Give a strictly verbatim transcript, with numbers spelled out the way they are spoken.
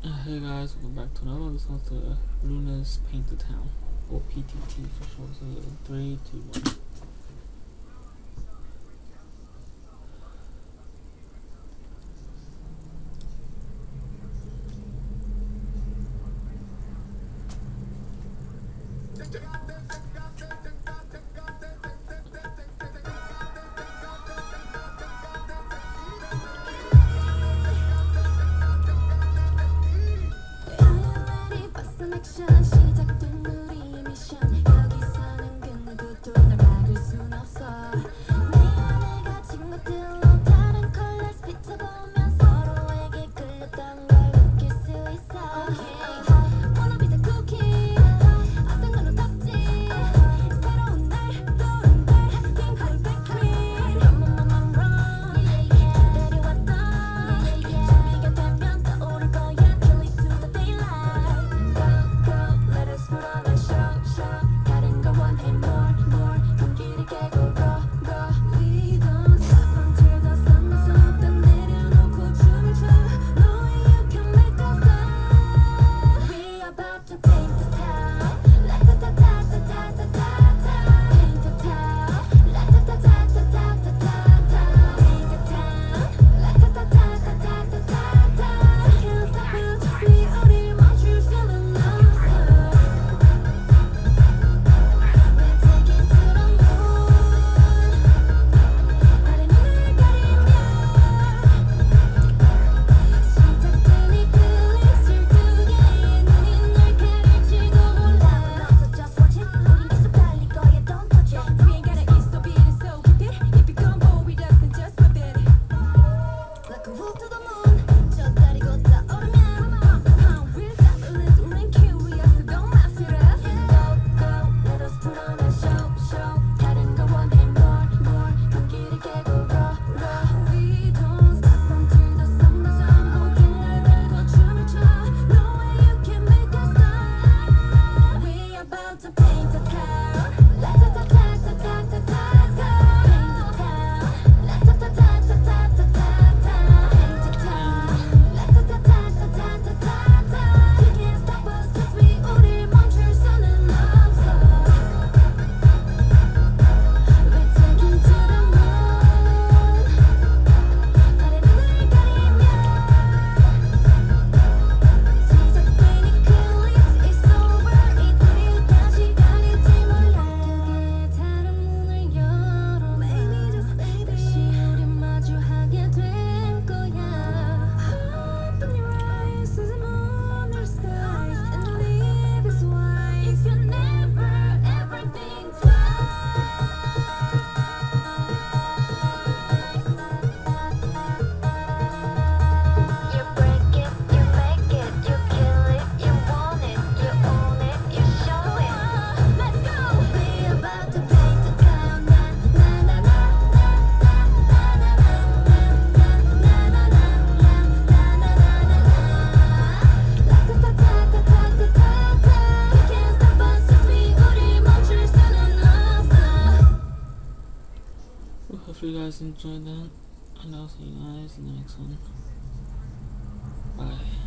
Hey guys, welcome back to another one. This one's the Luna's Paint the Town, or P T T for short. So three, two, one. 시작된 우리의 미션 여기서는 그 누구도 날 막을 순 없어 내 안에 가진 것들로 다른 컬러스 비춰보면 서로에게 끌렸던 걸 느낄 수 있어 okay. Wanna be the cookie 어떤 걸로 덮지 새로운 날 떠오른 달 핑크를 백크림 Run run run run yeah yeah 기다려왔던 yeah yeah 준비가 되면 떠오를 거야 Kill it to the daylight Let us put on a show, show. 다른 걸 원해 more, more. 경기를 깨고 go, go. We don't stop until the sun goes up. 다 내려놓고 춤을 춰. No way you can make us stop. We about to paint the town. La ta ta ta ta ta ta ta ta. Paint the town. La ta ta ta ta ta ta ta ta. Paint the town. La ta ta ta ta ta ta ta ta. Can't stop it, just we 우릴 멈출 수는 없어. Hopefully you guys enjoyed that, and I'll see you guys in the next one. Bye.